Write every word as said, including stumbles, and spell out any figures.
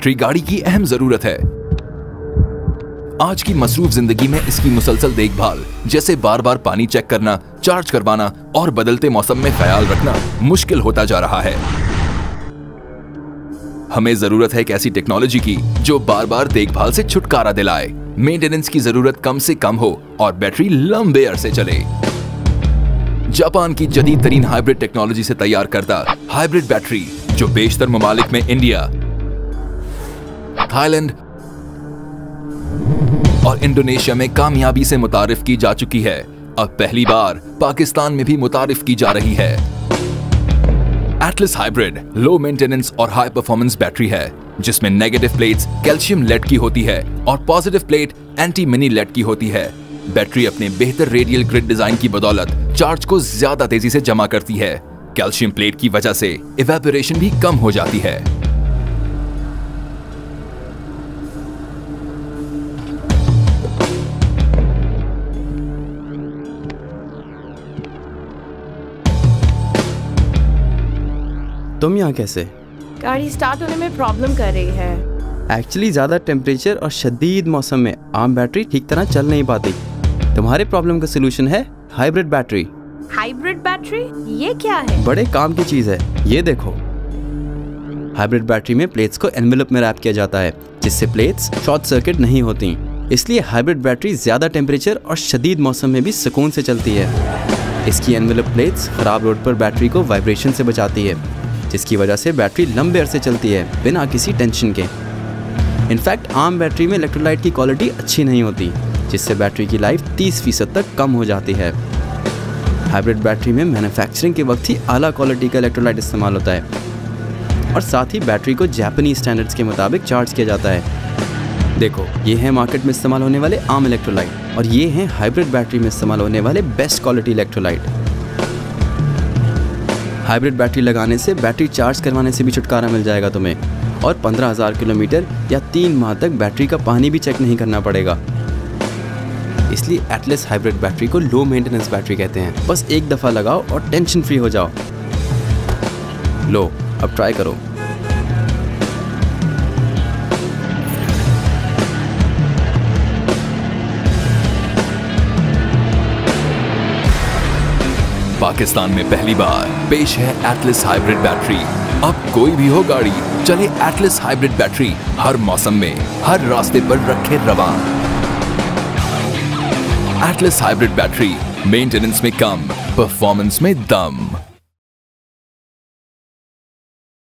Battery गाड़ी की अहम जरूरत है। आज की मसरूफ जिंदगी में इसकी मुसलसल देखभाल, जैसे बार बार पानी चेक करना, चार्ज करवाना और बदलते मौसम में ख्याल रखना मुश्किल होता जा रहा है। हमें जरूरत है एक ऐसी टेक्नोलॉजी की जो बार बार देखभाल से छुटकारा दिलाए, मेंटेनेंस की जरूरत कम से कम हो और बैटरी लंबे अरसे चले। जापान की जदीद तरीन हाइब्रिड टेक्नोलॉजी से तैयार करता हाइब्रिड बैटरी, जो बेशतर ममालिक में इंडिया, थाईलैंड और इंडोनेशिया में कामयाबी से मुतारिफ की जा चुकी है, अब पहली बार पाकिस्तान में भी मुतारिफ की जा रही है। एटलस हाइब्रिड लो मेंटेनेंस और हाई परफॉर्मेंस बैटरी है, जिसमें नेगेटिव प्लेट्स कैल्शियम लेड की होती है और positive plate antimony lead की होती है। बैटरी अपने बेहतर रेडियल ग्रिड डिजाइन की बदौलत चार्ज को ज्यादा तेजी से जमा करती है। कैल्शियम प्लेट की वजह से इवेपोरेशन भी कम हो जाती है। तुम यहाँ कैसे? गाड़ी स्टार्ट होने में प्रॉब्लम कर रही है। एक्चुअली ज़्यादा टेम्परेचर और शदीद मौसम में आम बैटरी ठीक तरह चल नहीं पाती। तुम्हारे प्रॉब्लम का सलूशन है हाइब्रिड बैटरी। Hybrid battery? ये क्या है? बड़े काम की चीज़ है, ये देखो। हाइब्रिड बैटरी में प्लेट्स को एनवेलप में रैप किया जाता है, जिससे प्लेट्स शॉर्ट सर्किट नहीं होती। इसलिए हाइब्रिड बैटरी ज़्यादा टेम्परेचर और शदीद मौसम में भी सुकून से चलती है। इसकी एनवेलप प्लेट्स ख़राब रोड पर बैटरी को वाइब्रेशन से बचाती है, जिसकी वजह से बैटरी लंबे अरसे चलती है बिना किसी टेंशन के। इनफैक्ट आम बैटरी में इलेक्ट्रोलाइट की क्वालिटी अच्छी नहीं होती, जिससे बैटरी की लाइफ तीस फीसद तक कम हो जाती है। हाइब्रिड बैटरी में मैन्युफैक्चरिंग के वक्त ही आला क्वालिटी का इलेक्ट्रोलाइट इस्तेमाल होता है और साथ ही बैटरी को जापानीज स्टैंडर्ड्स के मुताबिक चार्ज किया जाता है। देखो, ये हैं मार्केट में इस्तेमाल होने वाले आम इलेक्ट्रोलाइट और ये हैं हाइब्रिड बैटरी में इस्तेमाल होने वाले best quality electrolyte. Hybrid battery लगाने से बैटरी चार्ज करवाने से भी छुटकारा मिल जाएगा तुम्हें, और पंद्रह हज़ार किलोमीटर या तीन माह तक बैटरी का पानी भी चेक नहीं करना पड़ेगा। इसलिए एटलस हाइब्रिड बैटरी को लो मेंटेनेंस बैटरी कहते हैं। बस एक दफ़ा लगाओ और टेंशन फ्री हो जाओ। लो, अब ट्राई करो। पाकिस्तान में पहली बार पेश है एटलस हाइब्रिड बैटरी। अब कोई भी हो गाड़ी, चले एटलस हाइब्रिड बैटरी, हर मौसम में हर रास्ते पर रखे रवान। एटलस हाइब्रिड बैटरी, मेंटेनेंस में कम, परफॉर्मेंस में दम।